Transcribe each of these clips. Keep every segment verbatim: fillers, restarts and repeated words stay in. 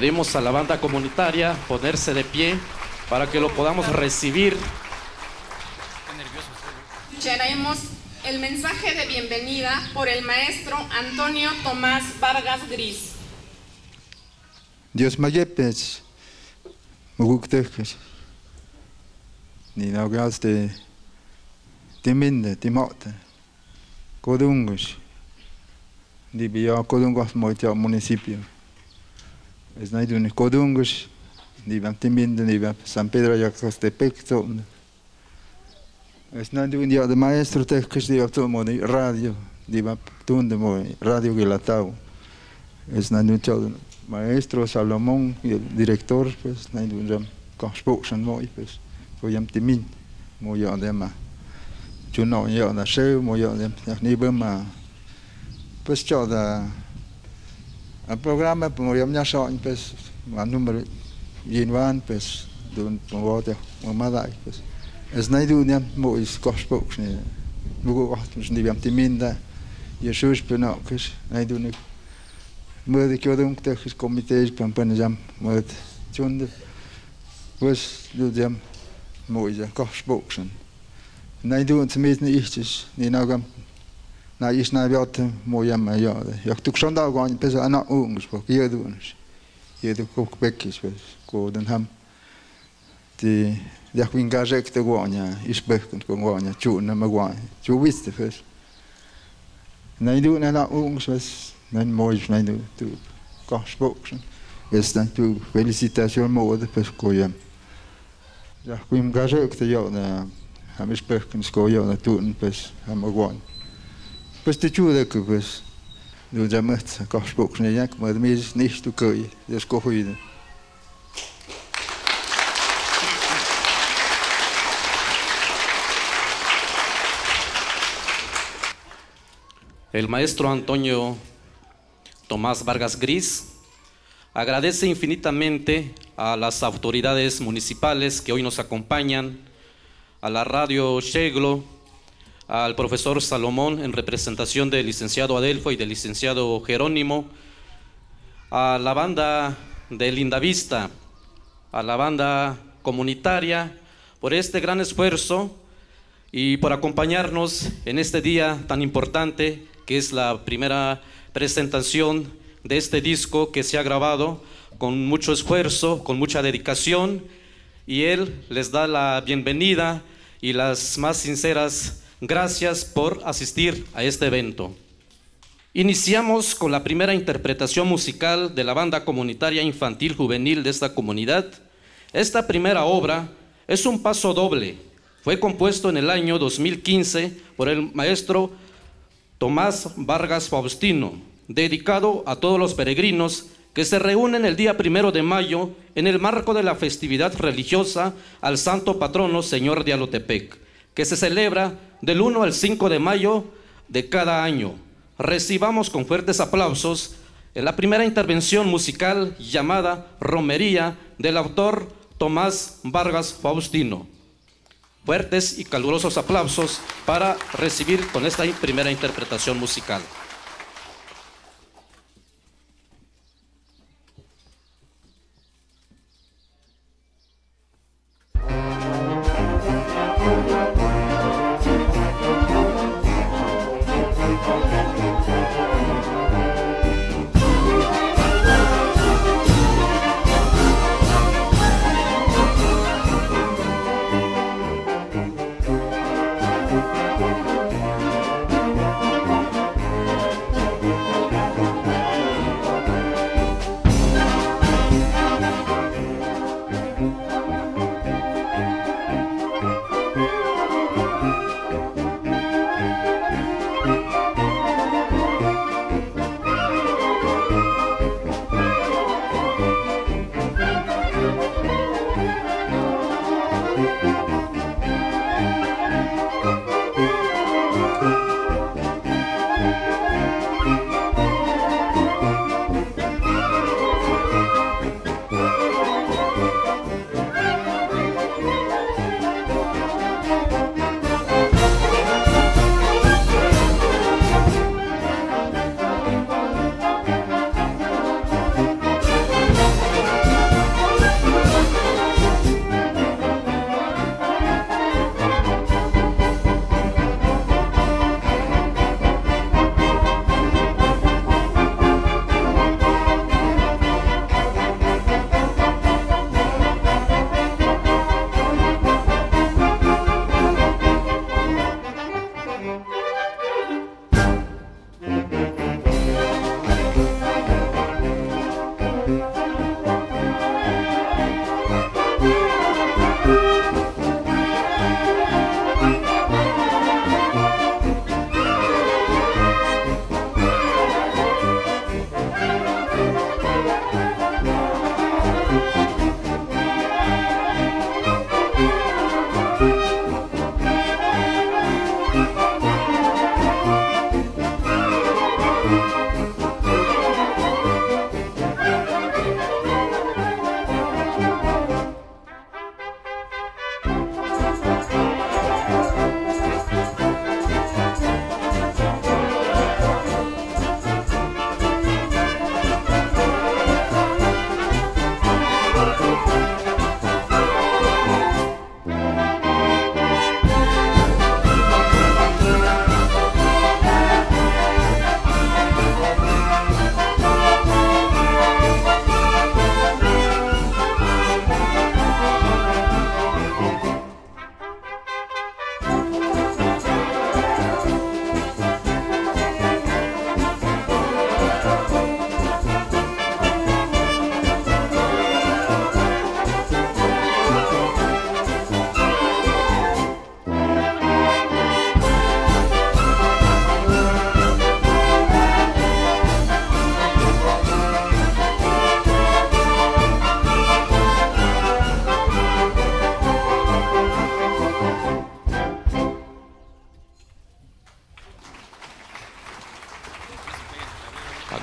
Pedimos a la banda comunitaria ponerse de pie para que lo podamos recibir. Escucharemos el mensaje de bienvenida por el maestro Antonio Tomás Vargas Gris. Dios mayepes, muguktejes, ni naugas de timinde, timota, codungus, ni via codungas moita municipio. Es naidu ni codungus, ni vam timinde, ni vam San Pedro Yacastepec, es naidu ni de maestro tejes de automo de radio, ni vam tunde mo radio gilatao. Es naidu chau maestro Salomón y el director, pues, naidu jam conspoxan moi, pues, voyam timin, mo ya de ma. Chuno ya na show, mo ya de ni bema. Pues chau da el programa mo yam nya so, pues, ma número yinwan, pues, dun vote mo madai, pues. Es naidu ni mo is conspoxan, mo go ni yam timin da. Jesus penakes, naidu ni Mădă că eu dăm câte comitezi pe până jam măd chunde pues du jam moiza koshboxen nai du uns mit nichtes ni nagam na is na viat moja ma ja ja tu schon da gan pesa ana ungs po je du uns je du kok bekis pues ko den ham ti ja wingaje kte gonia is bekent ko gonia chu na ma gonia chu wiste pues nai du na na ungs pues Nen mooi zijn nu toe kasboxen. Is dan toe felicitación mode pues koyam. Ja kuim gazek te yo na ham is perkens koyo na toen pues ham agwan. Pues te chude que pues do jamet kasboxen ja maar mis nicht tu koy. Des kohuide. El maestro Antonio Tomás Vargas Gris agradece infinitamente a las autoridades municipales que hoy nos acompañan, a la radio Sheglo, al profesor Salomón en representación del licenciado Adelfo y del licenciado Jerónimo, a la banda de Lindavista, a la banda comunitaria por este gran esfuerzo y por acompañarnos en este día tan importante que es la primera presentación de este disco que se ha grabado con mucho esfuerzo, con mucha dedicación, y él les da la bienvenida y las más sinceras gracias por asistir a este evento. Iniciamos con la primera interpretación musical de la banda comunitaria infantil juvenil de esta comunidad. Esta primera obra es un paso doble. Fue compuesto en el año dos mil quince por el maestro Tomás Vargas Faustino, dedicado a todos los peregrinos que se reúnen el día primero de mayo en el marco de la festividad religiosa al santo patrono Señor de Alotepec, que se celebra del uno al cinco de mayo de cada año. Recibamos con fuertes aplausos en la primera intervención musical llamada Romería del autor Tomás Vargas Faustino. Fuertes y calurosos aplausos para recibir con esta primera interpretación musical. Thank you.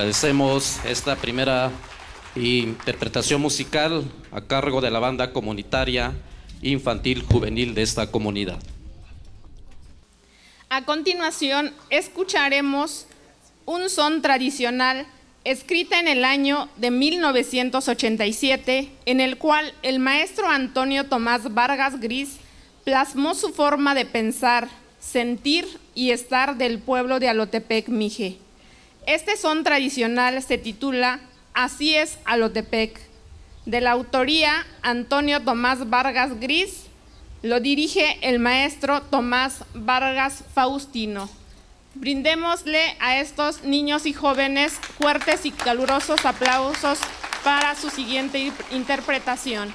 Agradecemos esta primera interpretación musical a cargo de la banda comunitaria infantil juvenil de esta comunidad. A continuación, escucharemos un son tradicional escrita en el año de mil novecientos ochenta y siete, en el cual el maestro Antonio Tomás Vargas Gris plasmó su forma de pensar, sentir y estar del pueblo de Alotepec, Mije. Este son tradicional se titula Así es Alotepec, de la autoría Antonio Tomás Vargas Gris. Lo dirige el maestro Tomás Vargas Faustino. Brindémosle a estos niños y jóvenes fuertes y calurosos aplausos para su siguiente interpretación.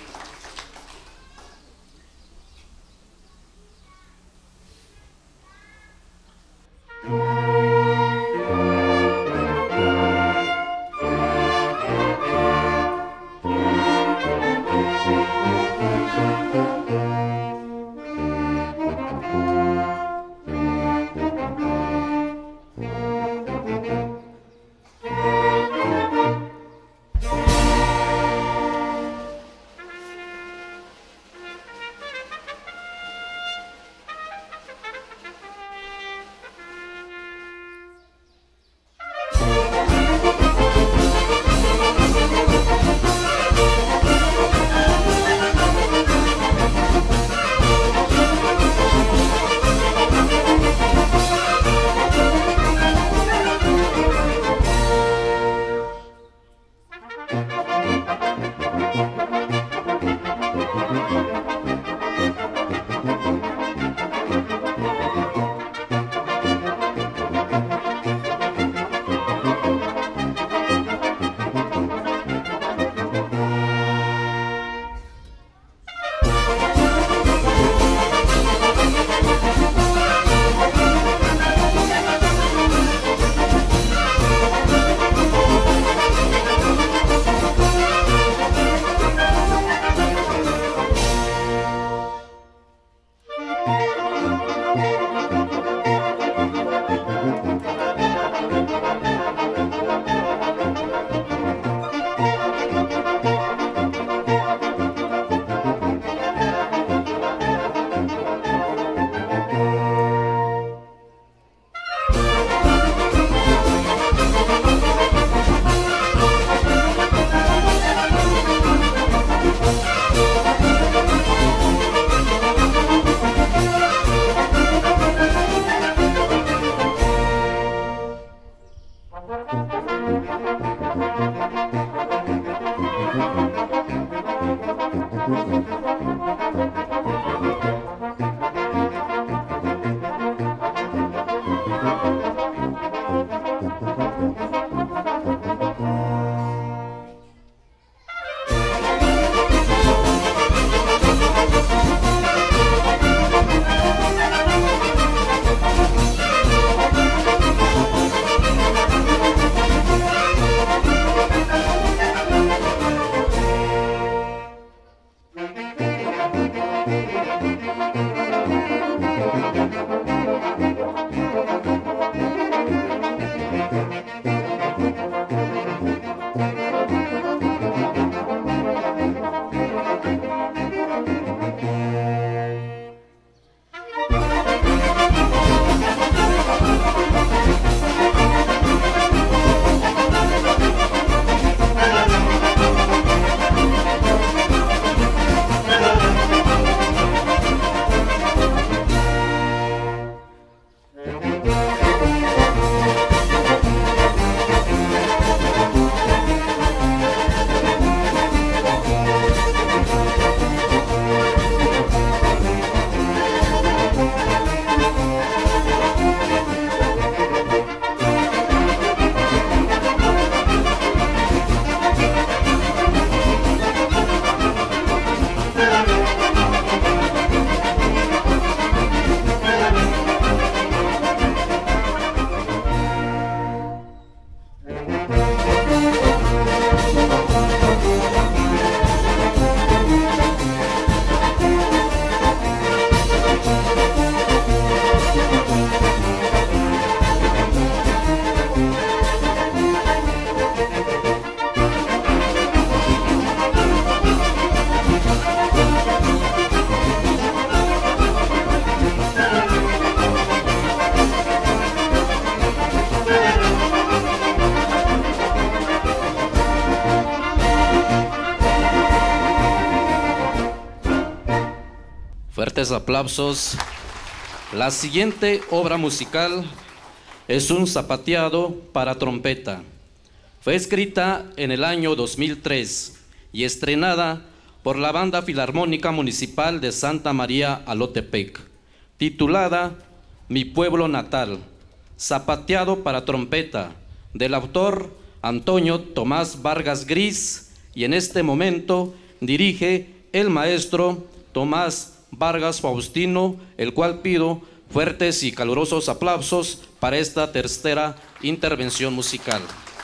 Fuertes aplausos. La siguiente obra musical es un zapateado para trompeta. Fue escrita en el año dos mil tres y estrenada por la Banda Filarmónica Municipal de Santa María Alotepec, titulada Mi Pueblo Natal, zapateado para trompeta, del autor Antonio Tomás Vargas Gris, y en este momento dirige el maestro Tomás Vargas Faustino, el cual pido fuertes y calurosos aplausos para esta tercera intervención musical.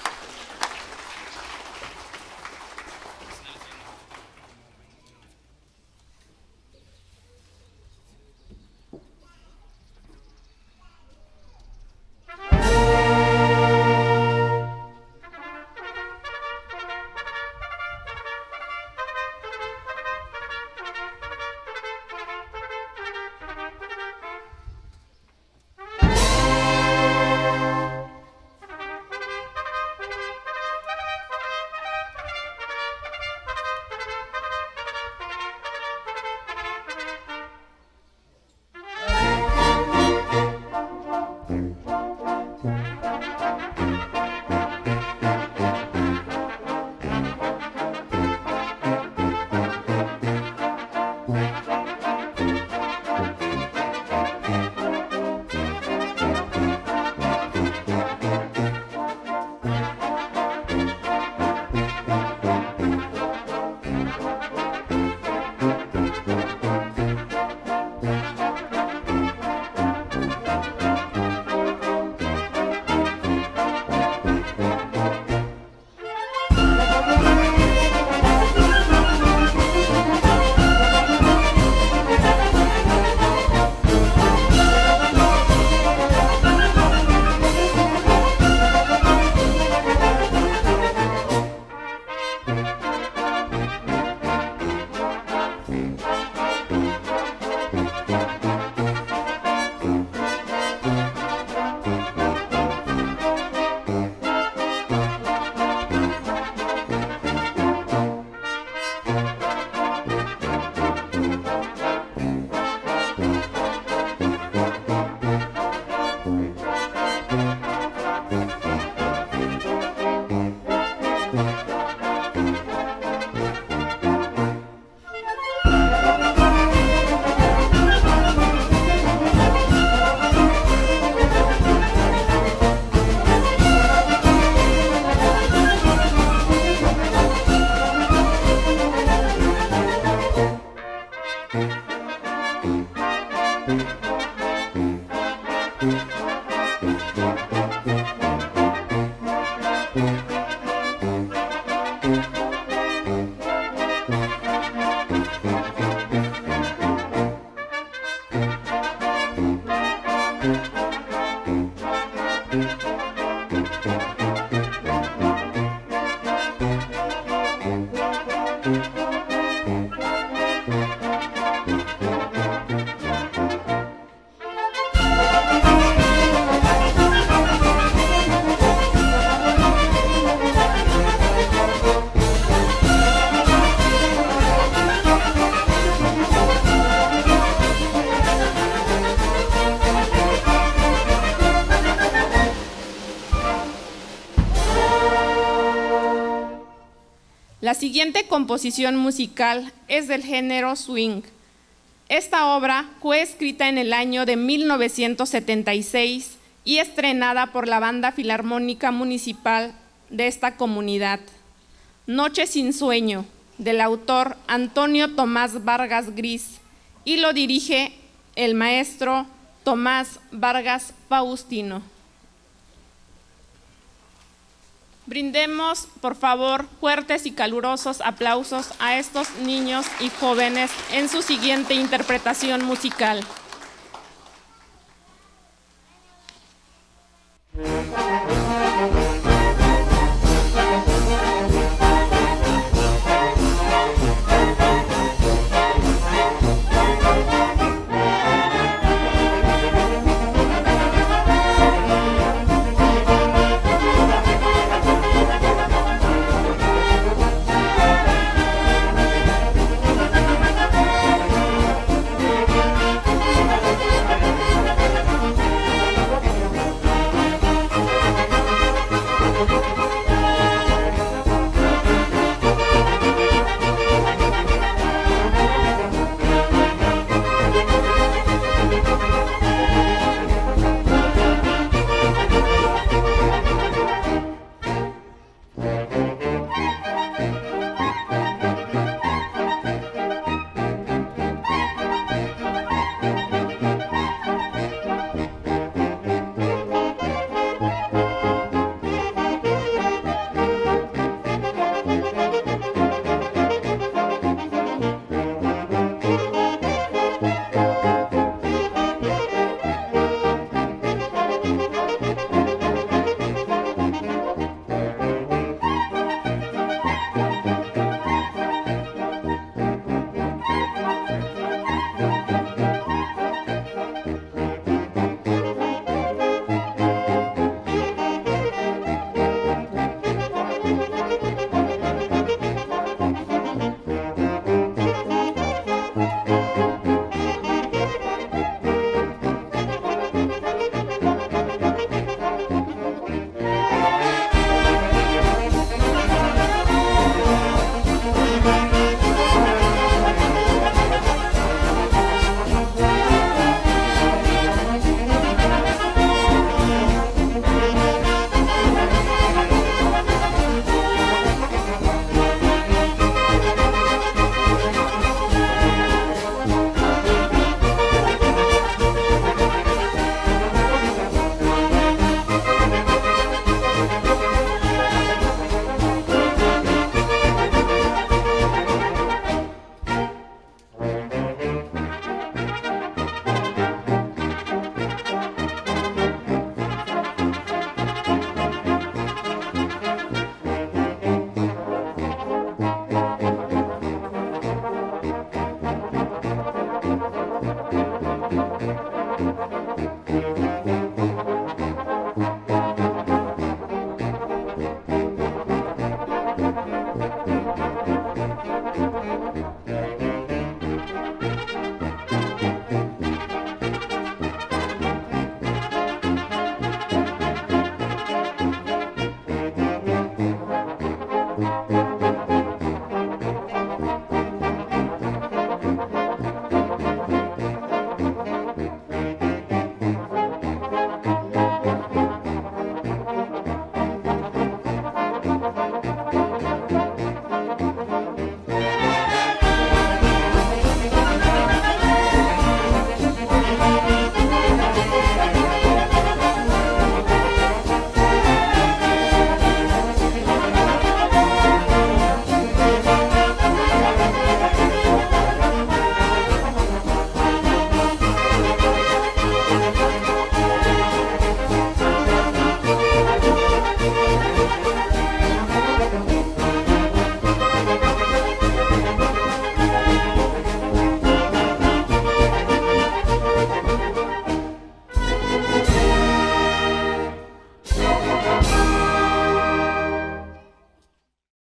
La siguiente composición musical es del género swing. Esta obra fue escrita en el año de mil novecientos setenta y seis y estrenada por la Banda Filarmónica Municipal de esta comunidad. Noche sin sueño, del autor Antonio Tomás Vargas Gris, y lo dirige el maestro Tomás Vargas Faustino. Brindemos, por favor, fuertes y calurosos aplausos a estos niños y jóvenes en su siguiente interpretación musical.